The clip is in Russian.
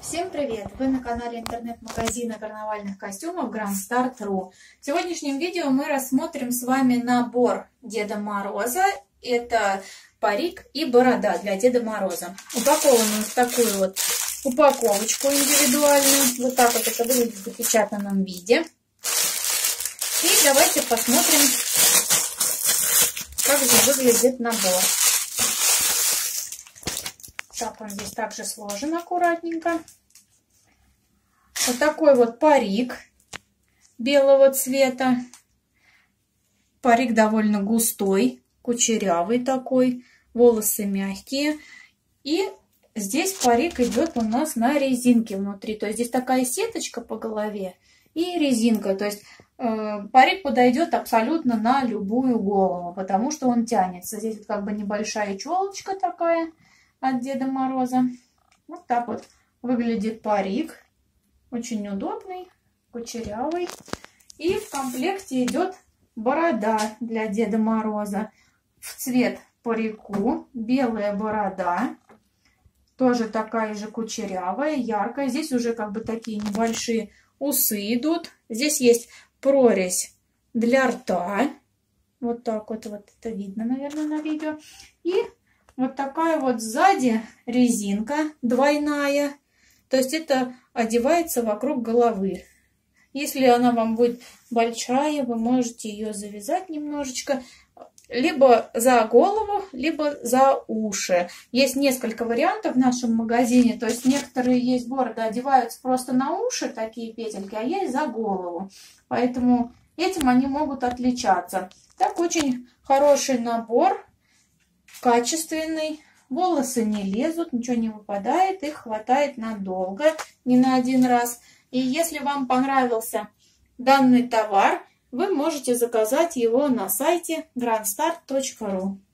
Всем привет! Вы на канале интернет-магазина карнавальных костюмов GrandStart.ru. В сегодняшнем видео мы рассмотрим с вами набор Деда Мороза. Это парик и борода для Деда Мороза. Упакован он в такую вот упаковочку индивидуальную. Вот так вот это выглядит в запечатанном виде. И давайте посмотрим, как же выглядит набор. Так, он здесь также сложен аккуратненько. Вот такой вот парик белого цвета. Парик довольно густой, кучерявый такой. Волосы мягкие. И здесь парик идет у нас на резинке внутри. То есть здесь такая сеточка по голове и резинка. То есть парик подойдет абсолютно на любую голову, потому что он тянется. Здесь вот как бы небольшая челочка такая от Деда Мороза. Вот так вот выглядит парик. Очень удобный, кучерявый. И в комплекте идет борода для Деда Мороза. В цвет парику. Белая борода. Тоже такая же кучерявая, яркая. Здесь уже как бы такие небольшие усы идут. Здесь есть прорезь для рта. Вот так вот это видно, наверное, на видео. И вот такая вот сзади резинка двойная. То есть это одевается вокруг головы. Если она вам будет большая, вы можете ее завязать немножечко. Либо за голову, либо за уши. Есть несколько вариантов в нашем магазине. То есть некоторые есть бороды одеваются просто на уши, такие петельки, а есть за голову. Поэтому этим они могут отличаться. Так, очень хороший набор. Качественный, волосы не лезут, ничего не выпадает, их хватает надолго, не на один раз. И если вам понравился данный товар, вы можете заказать его на сайте grandstart.ru.